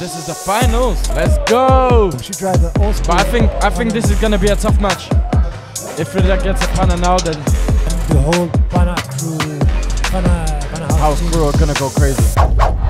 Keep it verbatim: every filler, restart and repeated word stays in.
This is the finals. Let's go. She tried the old school. But I think I think this is gonna be a tough match. If Frida gets a Panna now, then the whole Panna crew, Panna, Panna house crew are gonna go crazy.